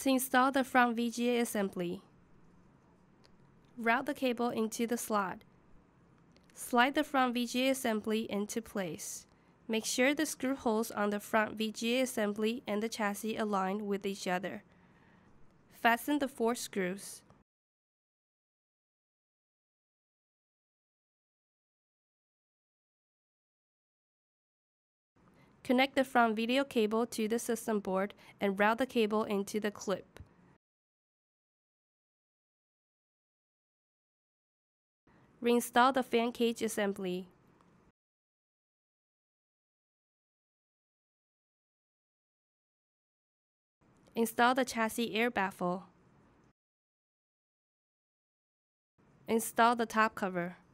To install the front VGA assembly, route the cable into the slot. Slide the front VGA assembly into place. Make sure the screw holes on the front VGA assembly and the chassis align with each other. Fasten the 4 screws. Connect the front video cable to the system board and route the cable into the clip. Reinstall the fan cage assembly. Install the chassis air baffle. Install the top cover.